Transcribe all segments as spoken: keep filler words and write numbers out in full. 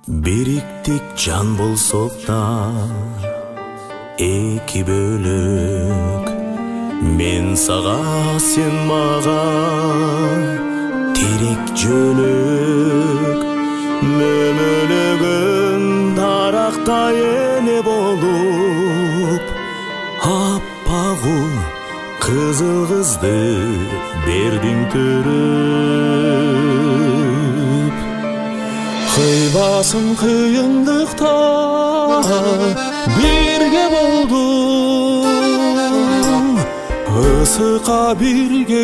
Бириктик жан болсок да эки бөлөк, мен сага сен мага терек жөнөк, мөмөлөгөн дарактай эне болуп, аппагу кызыл кызды бердиң төрөп. Кыйбасым кыйындыкта бирге болдуң, ысыкка бирге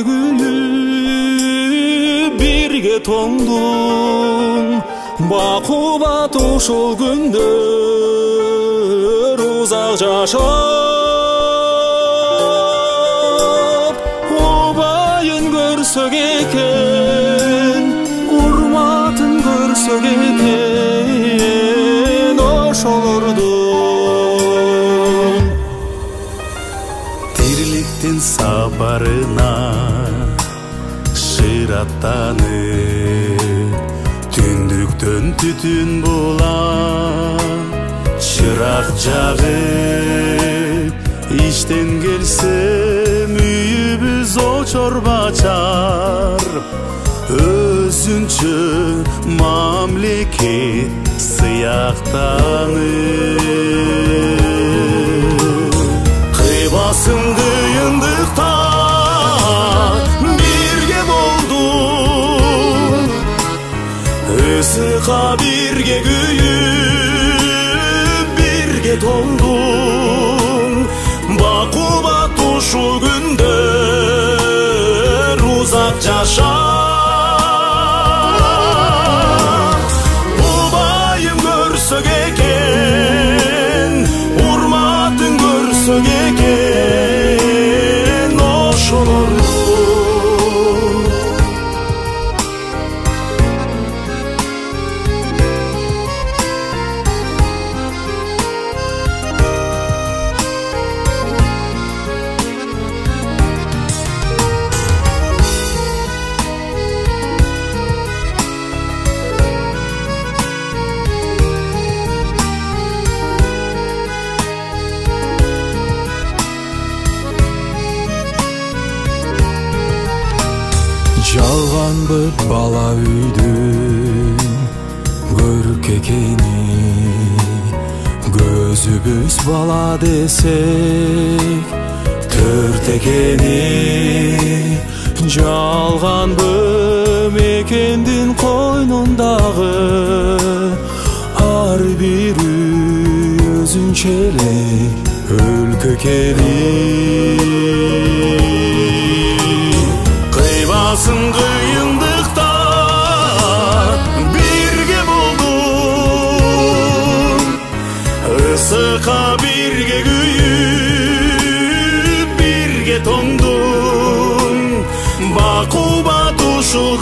күйүп, бирге тоңдуң. Бакубат ушул күндөр узак жашап, убайын көрсөк экен, урматын көрсөк экен, ошолордун. Тирликтин сапарына шыраттанып, түндүктөн түтүн булам, чырак жагып, иштен келсем үйүбүз очор бачар, өзүнчө мамлекет сыяктанып. Кыйбасым кыйындыкта бирге болдуң, ысыкка бирге күйүп, бирге тоңдуң. Бакубат ушул күндөр узак жашап, убайым көрсөк экен, урматын көрсөк экен, ошолордун. Жалганбы бала үйдүн көркекени, көзүбүз бала десек төрт экени. Жалганбы мекендин койнундагы ар бир үй өзүнчө эле өлкө экени. Кыйбасым кыйындыкта бирге болдуң, ысыкка бирге күйүп, бирге тоңдуң. Бакубат ушул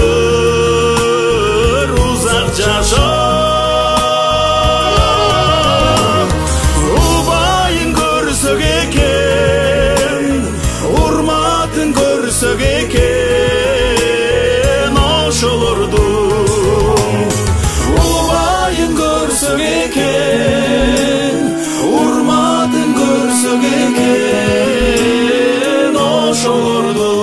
күндөр узак жашап, убайын көрсөк экен, урматын көрсөк экен, ошолордун. Убайын көрсөк экен, урматын көрсөк экен, ошолордун.